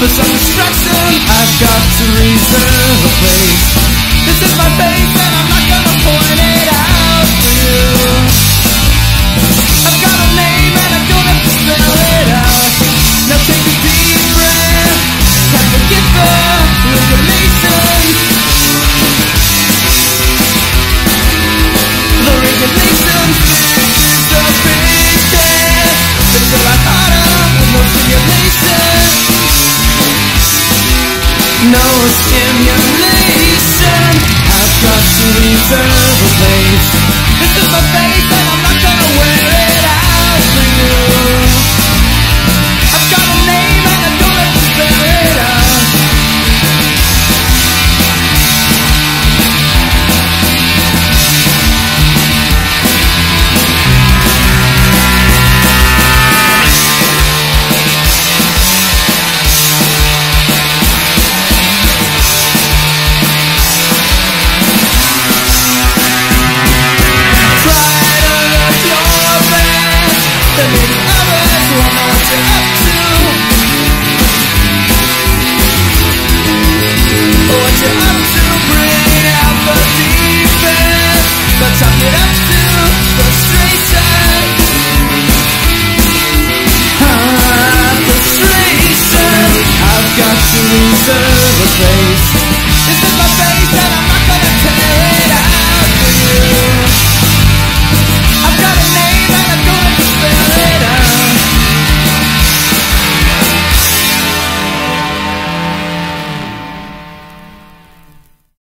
For some destruction, I've got to reserve a place. This is my face and I'm not gonna point it out for you. I've got a name and I don't have to spell it out. Now take a deep breath and forget the regulations. The regulations, this is the big test. Makes your life harder with no stimulation. No stimulation. I've got to reserve a place. This is my face and I'm not gonna wear it out for you. I've got a name and I don't have to spell it out. There may be others who won't know what you're up to, or what you're up to. Bring out the defense, but chalk it up to frustration. Frustration. I've got to reserve a place. This is my face